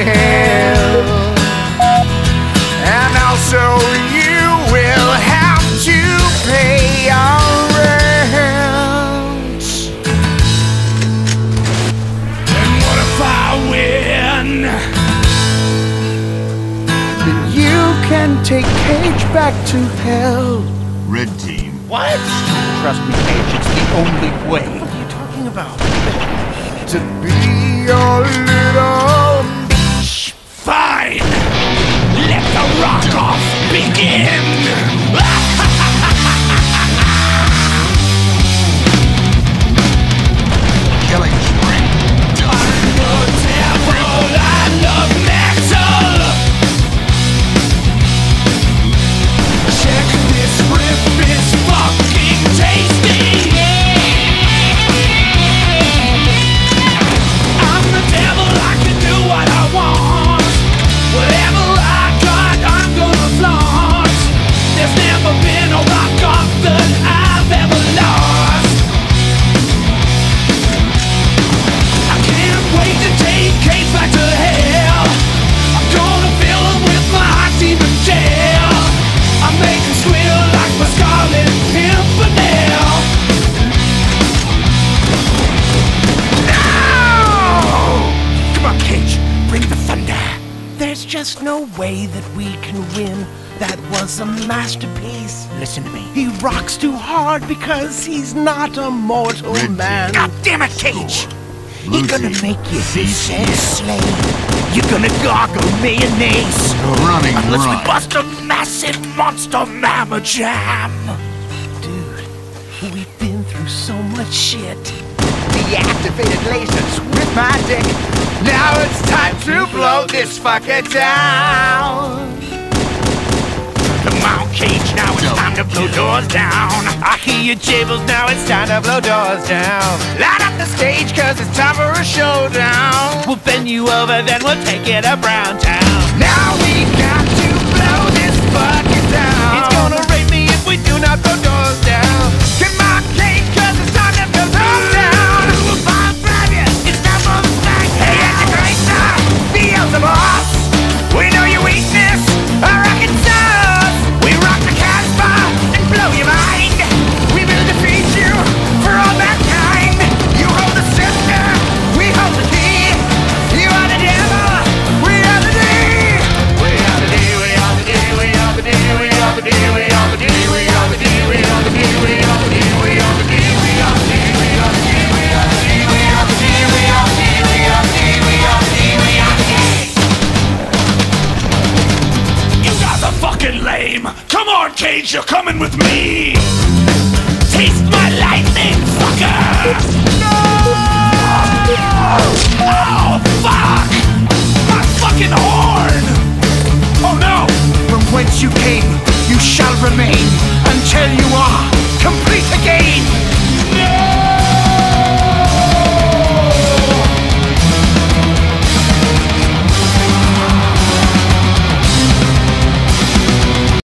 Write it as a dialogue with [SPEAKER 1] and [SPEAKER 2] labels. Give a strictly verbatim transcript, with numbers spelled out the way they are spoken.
[SPEAKER 1] hell. And also you will have to pay your rent.
[SPEAKER 2] And what if I win?
[SPEAKER 1] Then you can take Cage back to hell.
[SPEAKER 3] Red team.
[SPEAKER 2] What?
[SPEAKER 4] Trust me, Cage, it's the only way.
[SPEAKER 2] What are you talking about?
[SPEAKER 1] To be your little bitch.
[SPEAKER 2] Fine! Let the rock-off begin!
[SPEAKER 3] Killing spree. Done.
[SPEAKER 2] The devil, I love metal! Check this riff, it's fucking tasty! I'm the devil, I can do what I want. Whatever I got, I'm gonna flaunt. There's never been a rock-off that I've ever lost. I can't wait to take Cage back to hell. I'm gonna fill him with my hot demon gel. I make him squeal like my Scarlet Pimpernel. No! Come on, Cage, bring the thunder.
[SPEAKER 5] There's just no way that we can win. That was a masterpiece.
[SPEAKER 2] Listen to me.
[SPEAKER 5] He rocks too hard because he's not a mortal
[SPEAKER 3] Red
[SPEAKER 5] man.
[SPEAKER 2] God damn it, Cage!
[SPEAKER 3] Blue
[SPEAKER 2] He's gonna
[SPEAKER 3] team.
[SPEAKER 2] make you his
[SPEAKER 3] C T.
[SPEAKER 2] slave. You're gonna gargle mayonnaise
[SPEAKER 3] Running
[SPEAKER 2] unless we
[SPEAKER 3] run.
[SPEAKER 2] bust a massive monster mamma jam.
[SPEAKER 5] Dude, we've been through so much shit.
[SPEAKER 1] Deactivated lasers with my dick. Now it's time to blow this fucker down.
[SPEAKER 2] Come on, Cage, now it's time to blow doors down.
[SPEAKER 1] I hear your jables, now it's time to blow doors down. Light up the stage, cause it's time for a showdown.
[SPEAKER 5] We'll bend you over, then we'll take it to Brown Town.
[SPEAKER 1] Now we got to blow this fucker down. It's gonna rape me if we do not blow doors down. Come on, Cage, cause it's time to blow doors down. I'll grab you, it's time for the bang. Hey, Antichrist, Beelzebub. We know your weakness, our rocket stars. We rock the Casbah and blow your mind. We will defeat you for all mankind. You hold the scepter, we hold the key. You are the devil, we are the D. We are the D, we are the D, we are the D, we are the D, we are the D, we are the D, we are the D, we are the D, we are the D, we are the D, we are the D, we are the D, we are the D, we are the D, we are the D, we are the D, we are the D.
[SPEAKER 2] You guys are fucking lame. Come on, Cage, you're coming with me. Taste my lightning, fucker. No! Oh, fuck! My fucking horn! Oh no!
[SPEAKER 1] From whence you came, you shall remain until you are complete again.